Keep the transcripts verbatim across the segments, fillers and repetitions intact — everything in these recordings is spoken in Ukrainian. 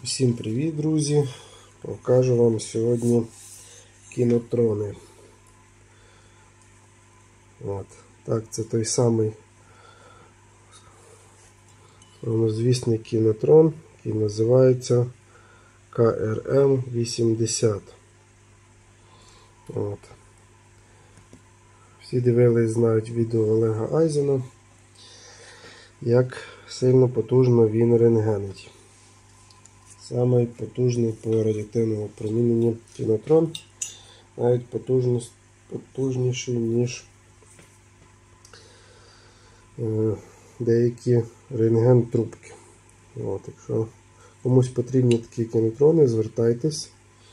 Усім привіт, друзі! Покажу вам сьогодні кінотрони. От. Так, це той самий славнозвісний кінотрон, який називається К Р М вісімдесят. От. Всі дивились, знають відео Олега Айзена, як сильно потужно він рентгенить. Самий потужний по радіоактивному проміненню кінотрон, навіть потужніший, ніж е, деякі рентген-трубки. От, якщо комусь потрібні такі кінотрони, звертайтесь.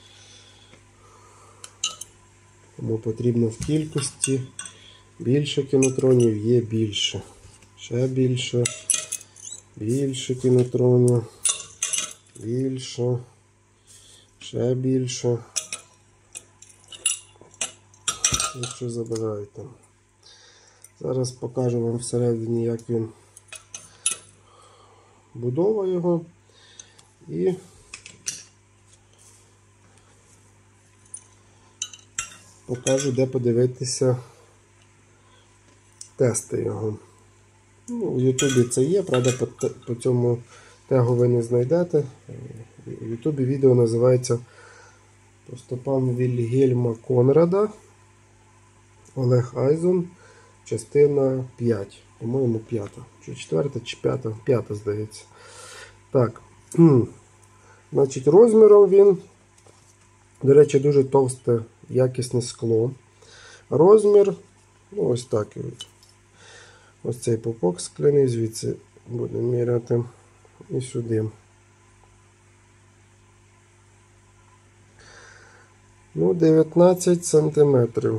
Кому потрібно в кількості більше кінотронів, є більше. Ще більше, більше кінотронів. Більше, ще більше, якщо забираєте. Зараз покажу вам всередині, як він, будова його, і покажу, де подивитися тести його. Ну, у Ютубі це є, правда, по, по цьому тегу ви не знайдете. У Ютубі відео називається по стопам Вільгельма Конрада, Олег Айзен, частина п'ять. По-моєму, п'ята. Чи четверта, чи п'ята? П'ята, здається. Так. Значить, розміром він, до речі, дуже товсте, якісне скло. Розмір, ну, ось так. Ось цей пупок скляний, звідси будемо міряти. І сюди. Ну, дев'ятнадцять сантиметрів.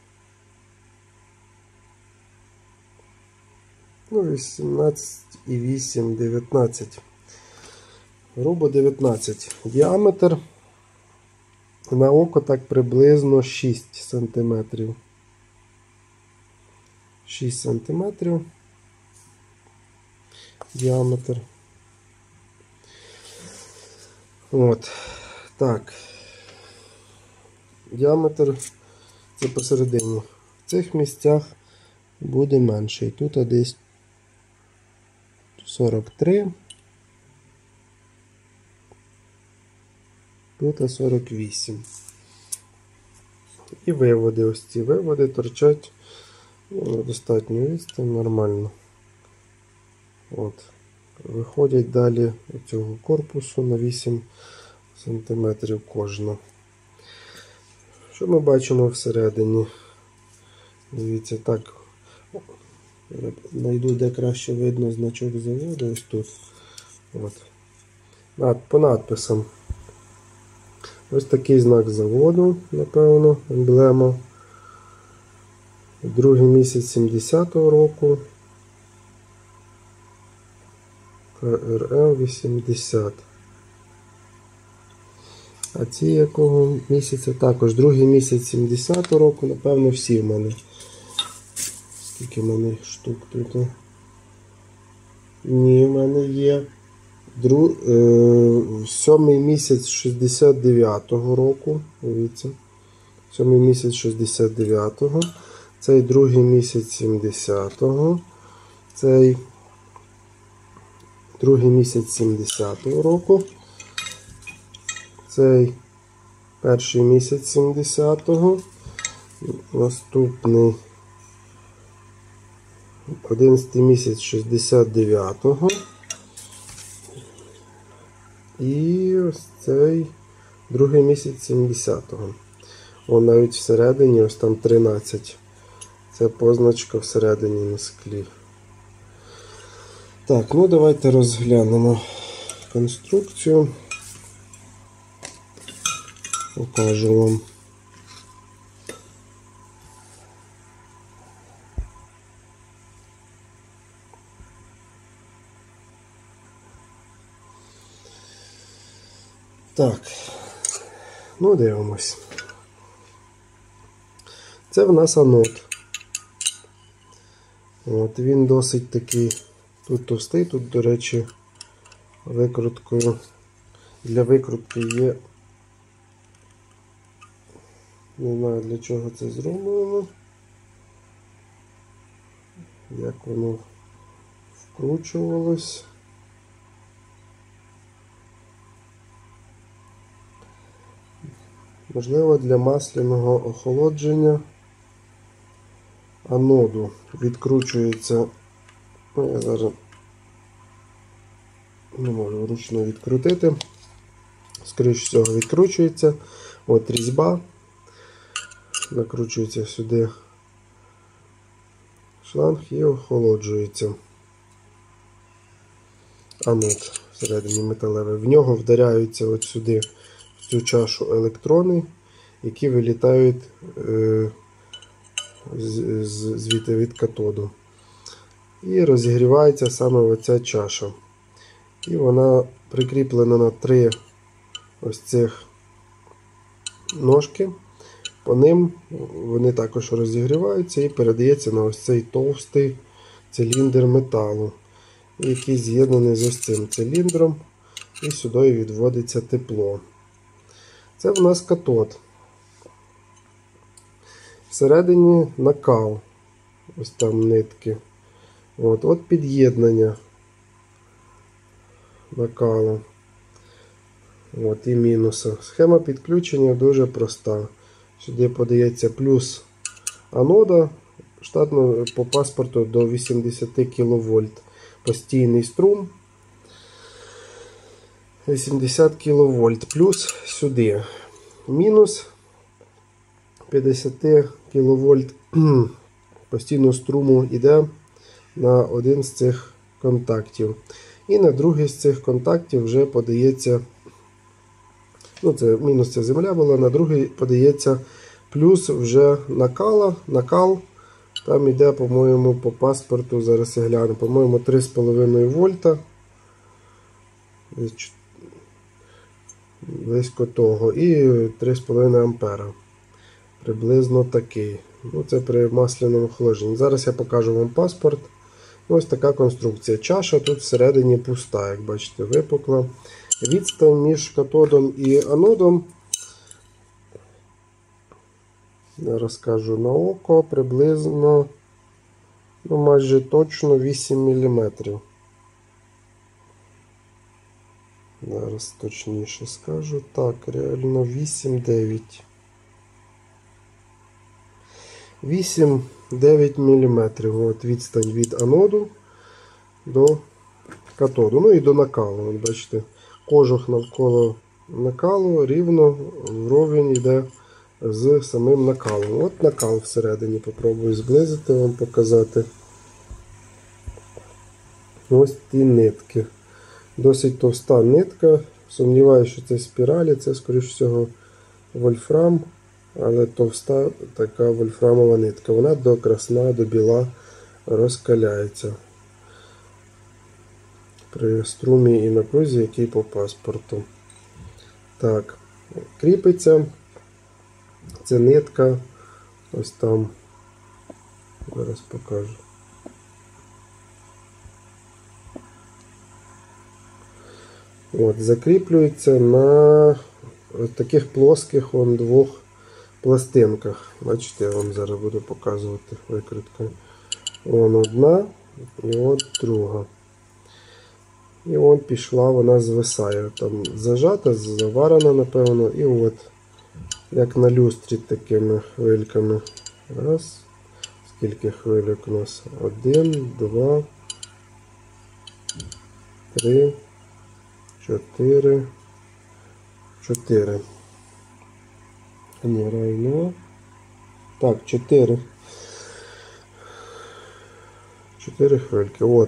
Ну, вісімнадцять і вісім, дев'ятнадцять. Грубо дев'ятнадцять. Діаметр на око так приблизно шість сантиметрів. шість сантиметрів. Діаметр. От. Так. Діаметр це посередині. В цих місцях буде менший. Тут десь сорок три. Тут сорок вісім. І виводи. Ось ці виводи торчать, ну, достатньо відстань, нормально. От. Виходять далі цього корпусу на вісім сантиметрів кожна. Що ми бачимо всередині? Дивіться, так, знайду, де краще видно значок заводу, ось тут. От. Над, по надписам. Ось такий знак заводу, напевно, емблема. Другий місяць сімдесятого року. К Р М вісімдесят. А ці якого місяця? Також другий місяць сімдесятого року, напевно, всі в мене. Скільки в мене штук тут? Ні, в мене є Дру... е... сьомий місяць шістдесят дев'ятого року. Дивіться. Сьомий місяць шістдесят дев'ятого. Цей другий місяць сімдесятого. Цей другий місяць сімдесятого року. Цей перший місяць сімдесятого. Наступний одинадцятий місяць шістдесят дев'ятого. І ось цей другий місяць сімдесятого. О, навіть всередині, ось там тринадцять. Це позначка всередині на склі. Так, ну давайте розглянемо конструкцію. Покажу вам. Так, ну дивимось. Це в нас анод. От, він досить такий, тут товстий, тут, до речі, викруткою Для викрутки є, не знаю для чого це зроблено, як воно вкручувалось. Можливо, для масляного охолодження аноду відкручується. Ну, я зараз не можу вручну відкрутити. Скоріше всього відкручується. От різьба. Накручується сюди шланг і охолоджується анод всередині металевий. В нього вдаряються от сюди, в цю чашу, електрони, які вилітають е, з, з, звідти від катоду. І розігрівається саме оця чаша. І вона прикріплена на три ось цих ножки. По ним вони також розігріваються і передається на ось цей товстий циліндр металу, який з'єднаний з ось цим циліндром, і сюди відводиться тепло. Це в нас катод. Всередині накал. Ось там нитки. От, от під'єднання накалу. От, і мінуса. Схема підключення дуже проста. Сюди подається плюс анода, штатно по паспорту до вісімдесят кіловольт. Постійний струм вісімдесят кіловольт. Плюс сюди мінус п'ятдесят кіловольт постійного струму йде на один з цих контактів. І на другий з цих контактів вже подається, ну це мінус ця земля була, на другий подається плюс вже накала, накал. Там йде, по-моєму, по паспорту, зараз я гляну, по-моєму, три з половиною вольта. Близько того. І три з половиною ампера. Приблизно такий. Ну, це при масляному охолодженні. Зараз я покажу вам паспорт. Ось така конструкція. Чаша тут всередині пуста, як бачите, випукла. Відстань між катодом і анодом, я розкажу на око, приблизно, ну майже точно вісім міліметрів. Зараз точніше скажу. Так, реально вісім-дев'ять. вісім-дев'ять міліметрів. От відстань від аноду до катоду. Ну і до накалу. От бачите, кожух навколо накалу рівно вровень йде з самим накалом. От накал всередині. Попробую зблизити вам показати. Ось ті нитки. Досить товста нитка. Сумніваюся, що це спіралі. Це, скоріш всього, вольфрам. Але товста така вольфрамова нитка. Вона до красна, до біла розкаляється при струмі і напрузі, який по паспорту. Так, кріпиться ця нитка ось там. Зараз покажу. От, закріплюється на ось таких плоских вон двох пластинках. Бачите, я вам зараз буду показувати викруткою. Вон одна і от друга. І вон пішла, вона звисає. Там зажата, заварена, напевно. І от, як на люстрі такими хвильками. Раз. Скільки хвильок у нас? Один, два, три, чотири, чотири. Ні, райно. Так, чотири. Чотири хвильки. От.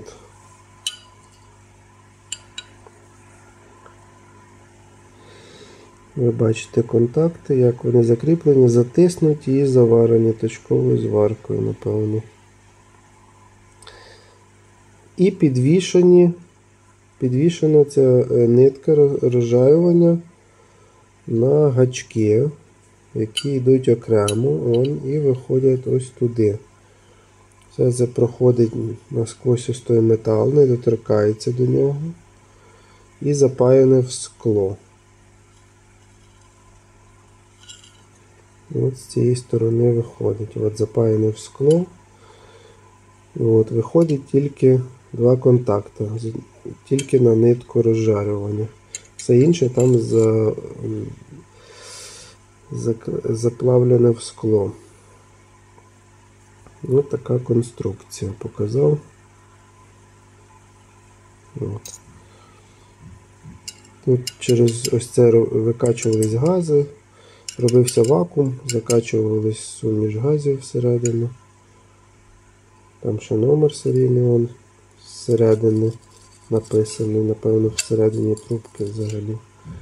Ви бачите контакти, як вони закріплені, затиснуті і заварені точковою зваркою, напевно. І підвішені, підвішена ця нитка розжаювання на гачки, які йдуть окремо, он, і виходять ось туди. Все це проходить насквозь ось той метал, не доторкається до нього і запаяне в скло. І от з цієї сторони виходить. От запаяне в скло. І от виходить тільки два контакти. Тільки на нитку розжарювання. Все інше там за, за, заплавлене в скло. Ось така конструкція показав. От. Тут через ось це викачувались гази, робився вакуум, закачувались суміш газів всередину. Там ще номер серійний он зсередини написаний, напевно, всередині трубки взагалі.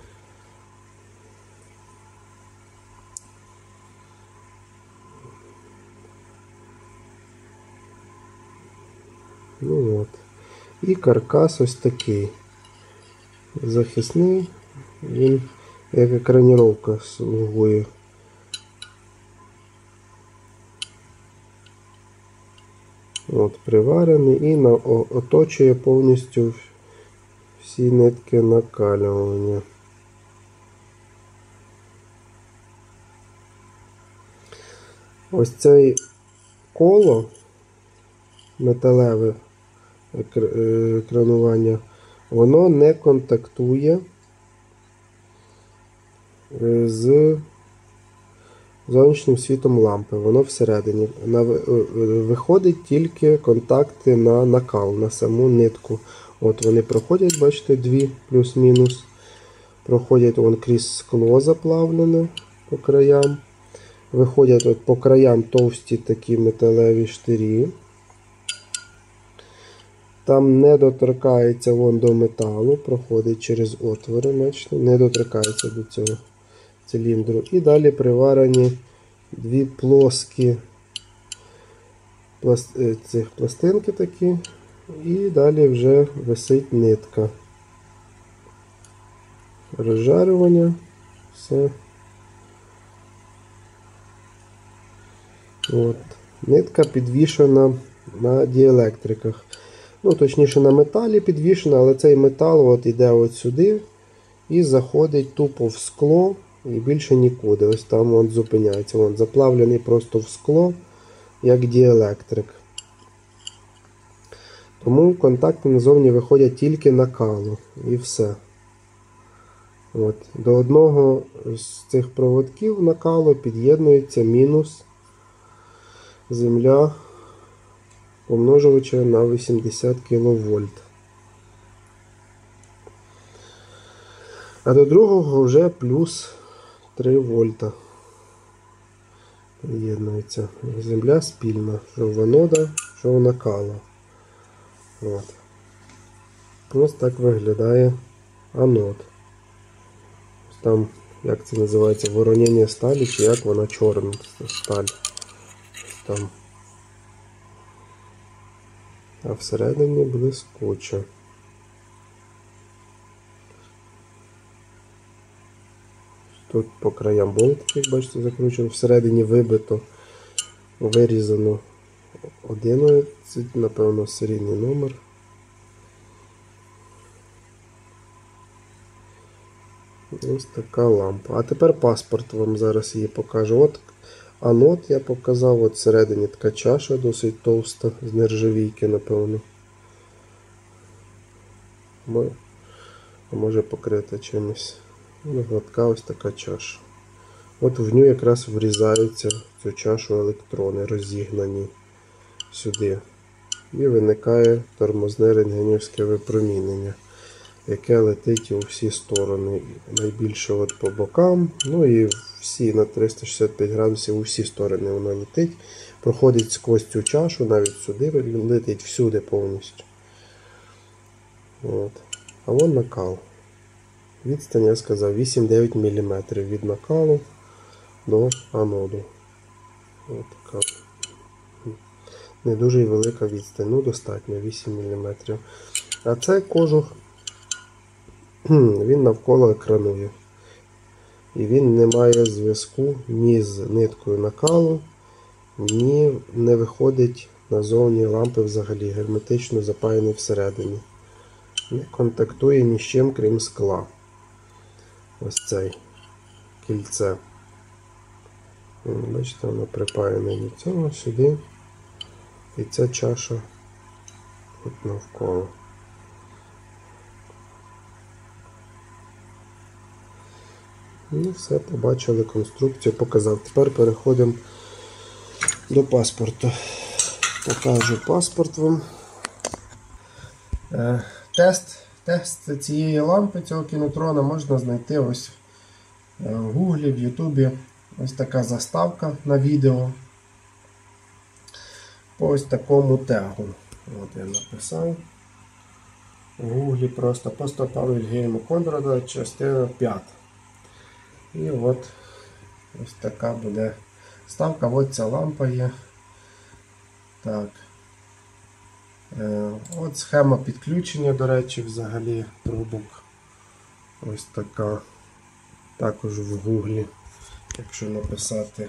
Ну от. І каркас ось такий. Захисний, він як екраніровка слугує. От, приварений і на, о, оточує повністю всі нитки накалювання. Ось це коло металеве екранування, воно не контактує з зовнішнім світом лампи, воно всередині. Виходить тільки контакти на накал, на саму нитку. От вони проходять, бачите, дві плюс-мінус. Проходять вон крізь скло заплавлене по краям. Виходять от по краям товсті такі металеві штирі. Там не доторкається вон до металу, проходить через отвори, бачите, не доторкається до цього циліндру. І далі приварені дві плоскі пласт... цих пластинки такі. І далі вже висить нитка. Розжарювання. Все. От. Нитка підвішена на діелектриках. Ну, точніше, на металі підвішена, але цей метал от іде от сюди і заходить тупо в скло і більше нікуди. Ось там от зупиняється. Вон, заплавлений просто в скло, як діелектрик. Тому контакти назовні виходять тільки накалу. І все. От. До одного з цих проводків накалу під'єднується мінус земля помножувача на вісімдесят кіловольт. А до другого вже плюс три вольта приєднується. Земля спільна, що в анода, що в накала. От. Ось так виглядає анод. Ось там, як це називається, воронення сталі, чи як вона чорна сталь. Ось там. А всередині блискуче. Тут по краям болтики, як бачите, закручено. Всередині вибито, вирізано одинадцять, напевно, серійний номер. Ось така лампа. А тепер паспорт вам зараз її покажу. От анод я показав, от всередині така чаша досить товста, з нержавійки, напевно. А може покрита чимось. Гладка ось така чаша. От в нього якраз врізаються в цю чашу електрони, розігнані сюди. І виникає тормозне рентгенівське випромінення, яке летить у всі сторони. Найбільше от по бокам, ну і всі на триста шістдесят п'ять градусів у всі сторони воно летить. Проходить сквозь цю чашу, навіть сюди летить, всюди повністю. От. А вон накал. Відстань, я сказав, вісім-дев'ять міліметрів від накалу до аноду. От така. Не дуже й велика відстань, ну достатньо, вісім міліметрів. А цей кожух, він навколо екранує. І він не має зв'язку ні з ниткою накалу, ні не виходить назовні лампи взагалі, герметично запаяний всередині. Не контактує ні з чим, крім скла. Ось цей кільце. Бачите, воно припаяне до цього сюди. І ця чаша от навколо. Ну все, побачили конструкцію, показав. Тепер переходимо до паспорту. Покажу паспорт вам. Е, тест, тест цієї лампи, цього кінотрона можна знайти ось в Гуглі, в Ютубі. Ось така заставка на відео. По ось такому тегу. От я написав. В Гуглі просто по стопам Вільгельма Конрада, частина п'ята. І от ось така буде ставка. Ось ця лампа є. Так. Е, от схема підключення, до речі, взагалі трубок. Ось така. Також в Гуглі, якщо написати.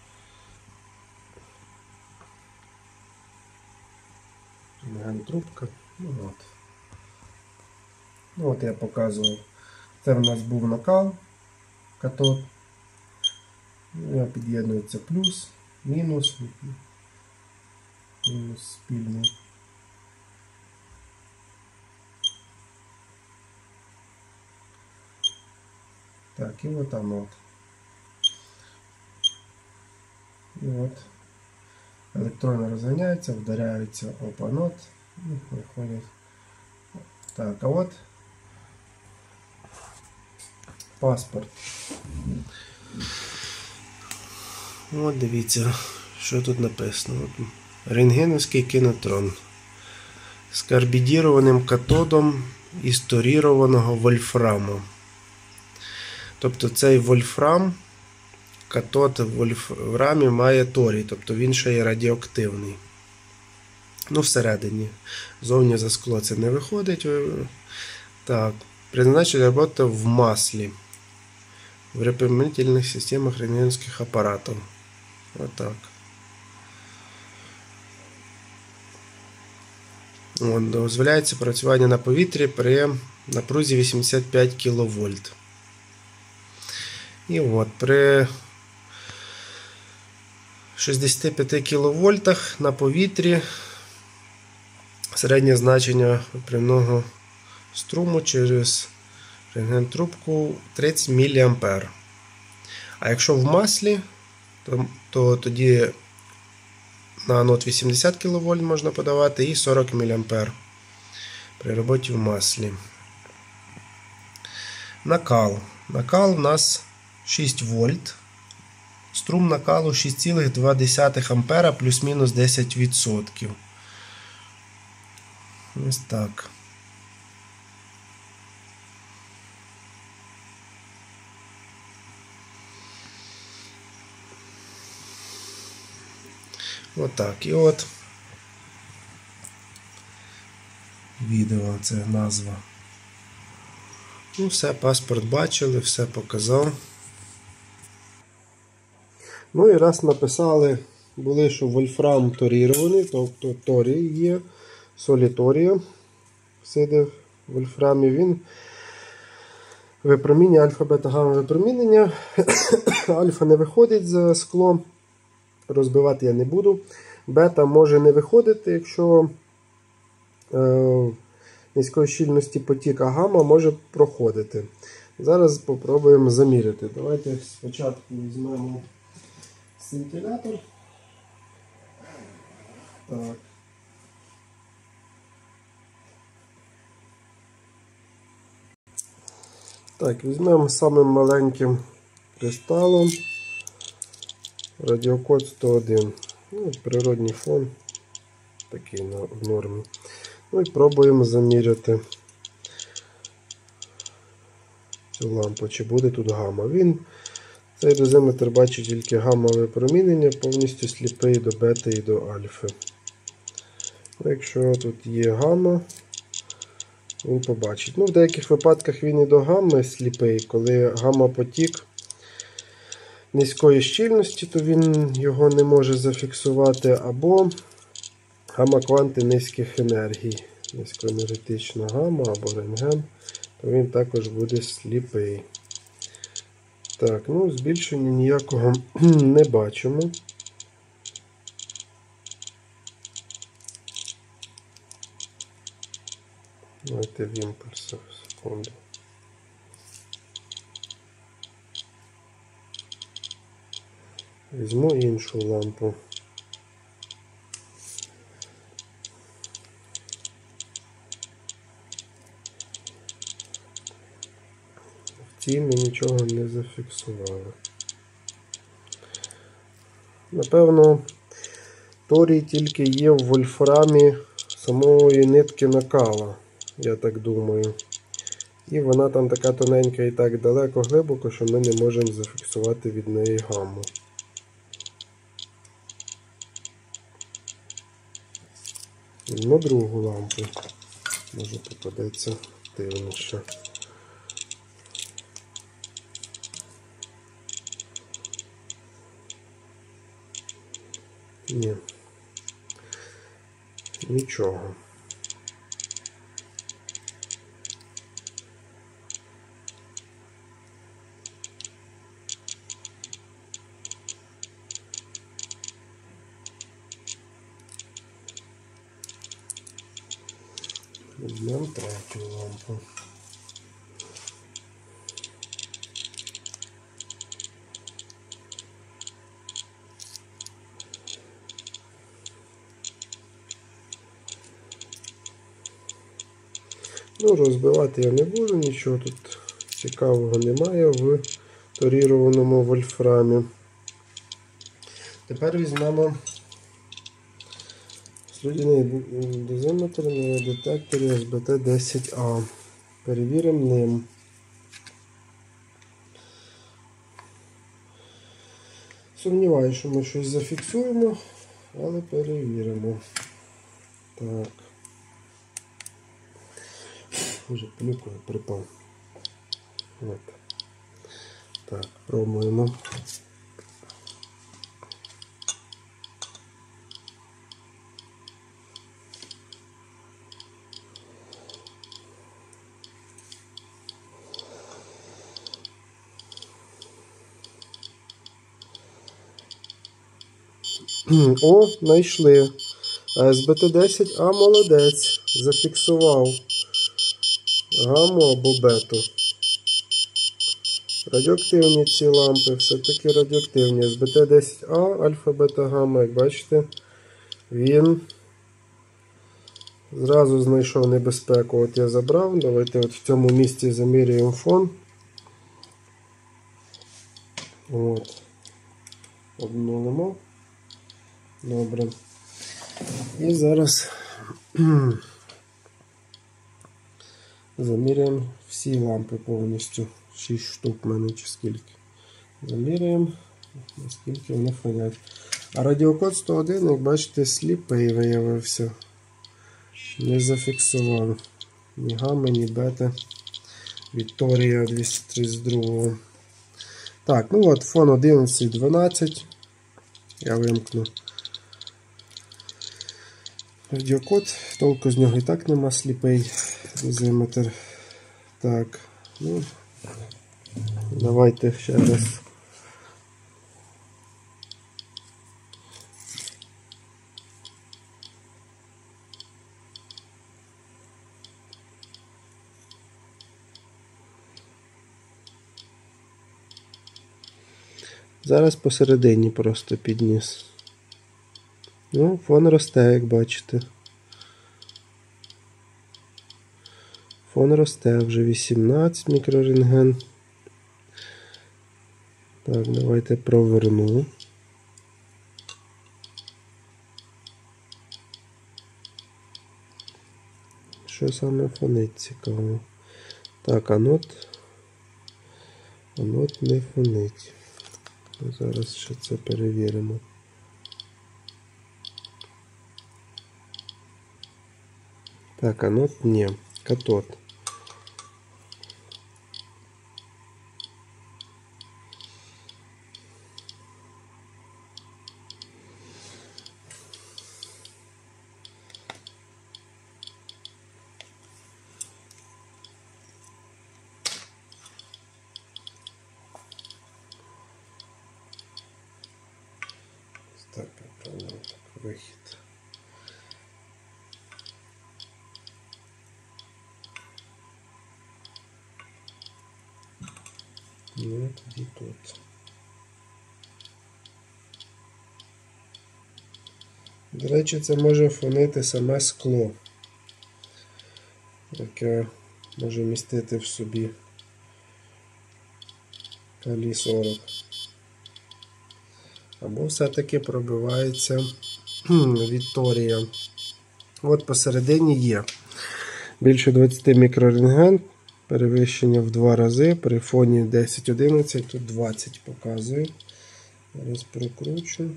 Трубка. Ну, от. Ну, от я показував. Це в нас був накал, катод. Ну, під'єднується плюс, мінус, мінус спільний. Так, і от анод. І от електрони розганяються, вдаряються об анод і виходять. Так, а от паспорт. От дивіться, що тут написано. От, рентгеновський кінотрон з карбідірованим катодом із торірованого вольфраму. Тобто цей вольфрам, катод в вольфрамі має торій, тобто він ще є радіоактивний. Ну, всередині. Зовні за скло це не виходить. Так. Призначення роботи в маслі. В репрямительних системах рентгенівських апаратів. Отак. От, дозволяється працювання на повітрі при напрузі вісімдесят п'ять кіловольт. І от, при шістдесят п'ять кіловольтах на повітрі середнє значення прямого струму через рентген-трубку тридцять міліампер. А якщо в маслі, то, то тоді на анод вісімдесят кіловольт можна подавати і сорок міліампер при роботі в маслі. Накал. Накал у нас шість вольт. Струм накалу шість цілих дві десятих ампера плюс-мінус десять відсотків. Ось так. Отак. І от відео, це назва. Ну все, паспорт бачили, все показав. Ну і раз написали, були, що вольфрам торірований, тобто торій є, соліторія сиде в вольфрамі, він випромінює альфа-бета-гамма випромінення. Альфа не виходить за скло, розбивати я не буду. Бета може не виходити, якщо е, низької щільності потік, а гамма може проходити. Зараз спробуємо заміряти. Давайте спочатку візьмемо сцинтилятор. Так. Так, візьмемо самим маленьким кристалом. Радіокод сто один. Ну, природній фон такий на в нормі. Ну і пробуємо заміряти цю лампу, чи буде тут гамма. Він, цей дозиметр бачить тільки гаммове промінення, повністю сліпий до бета і до альфи. Якщо тут є гамма, він побачить. Ну, в деяких випадках він і до гамми сліпий, коли гамма-потік низької щільності, то він його не може зафіксувати, або гамма-кванти низьких енергій, низькоенергетична гамма або рентген, то він також буде сліпий. Так, ну збільшення ніякого не бачимо. Давайте в імпульсах, секунду. Візьму іншу лампу. В цій ми нічого не зафіксували. Напевно, торій тільки є в вольфрамі самої нитки накала, я так думаю. І вона там така тоненька і так далеко глибоко, що ми не можемо зафіксувати від неї гамму. Візьму другу лампу. Може попадеться активніше. Ні. Нічого. Візьмемо третю лампу. Ну, розбивати я не буду, нічого тут цікавого немає в торірованому вольфрамі. Тепер візьмемо слюдяний дозиметр на детекторі ес бі те десять а. Перевіримо ним. Сумніваюся, що ми щось зафіксуємо, але перевіримо. Так. Уже плюкою припав. От. Так, пробуємо. О, знайшли. ес бі те десять а молодець. Зафіксував гамму або бету. Радіоактивні ці лампи, все-таки радіоактивні. ес бі те десять а, альфа, бета, гамма, як бачите, він зразу знайшов небезпеку. От я забрав. Давайте от в цьому місці замірюємо фон. От. Обнулимо. Добре. І зараз заміряємо всі лампи повністю. шість штук в мене чи скільки. Заміряємо, наскільки вони фонять. А радіокод сто один, як бачите, сліпий виявився. Не зафіксував ні гамми, ні бета від торія двісті тридцять два. Так, ну от фон одинадцять дванадцять. Я вимкну радіокод, толку з нього і так нема, сліпий дозиметр. Так, ну, давайте ще раз. Зараз посередині просто підніс. Ну, фон росте, як бачите. Фон росте, вже вісімнадцять мікрорентген. Так, давайте проверну. Що саме фонить, цікаво. Так, анод. Анод не фонить. Зараз ще це перевіримо. Так, анод ні. Катод. Так, правильно, так, вихід. Ну, тоді тут. До речі, це може фонити саме скло, яке може містити в собі калій сорок. Або все-таки пробивається Вікторія. От посередині є більше двадцять мікрорентген, перевищення в два рази, при фоні десять одинадцять, тут двадцять показує. Зараз прокручу.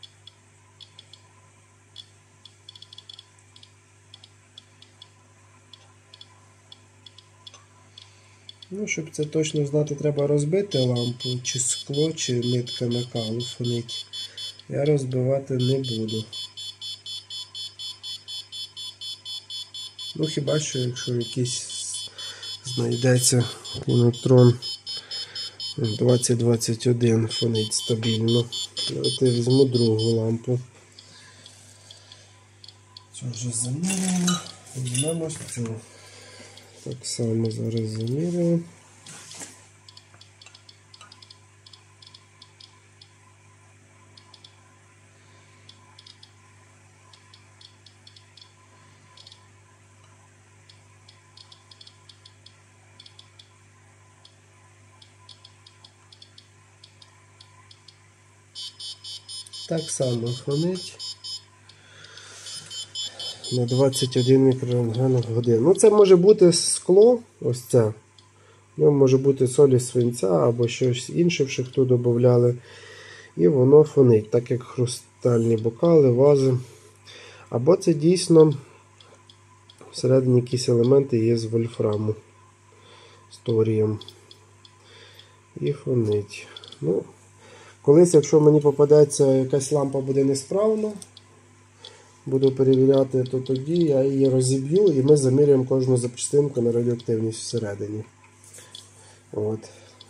Ну, щоб це точно знати, треба розбити лампу, чи скло, чи нитка накалу фонить. Я розбивати не буду. Ну, хіба що, якщо якийсь знайдеться кінотрон двадцять двадцять один фонить стабільно. Давайте візьму другу лампу. Цю вже заміряємо. Візьмемо цю. Так само зараз заміряємо. Так само фонить на двадцять один мікрорентген в годину. Ну, це може бути скло, ось це. Ну, може бути солі свинця або щось інше, в шахту додавали. І воно фонить, так як хрустальні бокали, вази. Або це дійсно всередині якісь елементи є з вольфраму, з торієм. І фонить. Ну, колись, якщо мені попадеться якась лампа буде несправна, буду перевіряти, то тоді я її розіб'ю і ми замірюємо кожну запчастинку на радіоактивність всередині. От.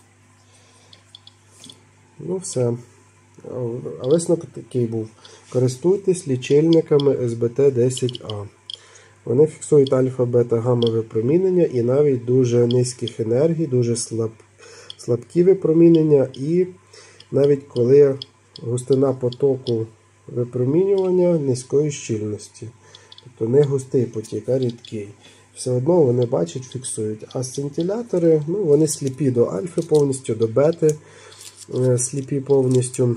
Ну все. А висновок такий був. Користуйтесь лічильниками ес бе те десять а. Вони фіксують альфа, бета, гамма випромінення і навіть дуже низьких енергій, дуже слаб, слабкі випромінення, і навіть коли густина потоку випромінювання низької щільності. Тобто не густий потік, а рідкий. Все одно вони бачать, фіксують. А сцинтилятори, ну, вони сліпі до альфи повністю, до бети сліпі повністю.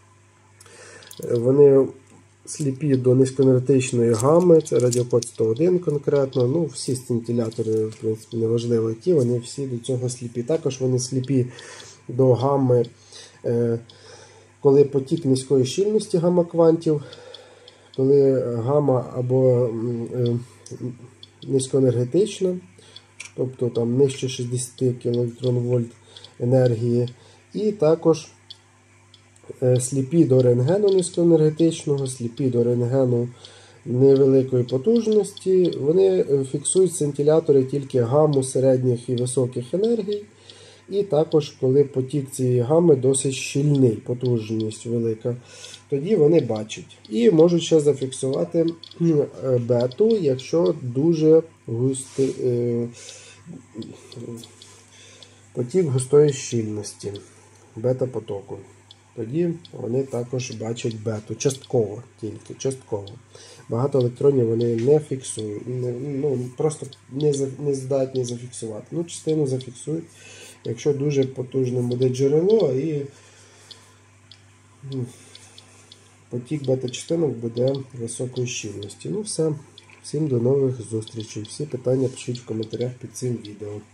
Вони сліпі до низькоенергетичної гами, це радіокод сто один конкретно. Ну, всі сцинтилятори, в принципі, неважливо які, вони всі до цього сліпі. Також вони сліпі до гами, коли потік низької щільності гамма-квантів, коли гамма або низькоенергетична, тобто там нижче шістдесят кілоелектрон-вольт енергії, і також сліпі до рентгену низькоенергетичного, сліпі до рентгену невеликої потужності. Вони фіксують сцинтилятори тільки гамму середніх і високих енергій. І також, коли потік цієї гами досить щільний, потужність велика, тоді вони бачать. І можуть ще зафіксувати бету, якщо дуже густий е, потік густої щільності, бета-потоку. Тоді вони також бачать бету. Частково тільки, частково. Багато електронів вони не фіксують, не, ну, просто не, не здатні зафіксувати. Ну, частину зафіксують, якщо дуже потужне буде джерело і потік бета-частинок буде високої щільності. Ну все. Всім до нових зустрічей. Всі питання пишіть в коментарях під цим відео.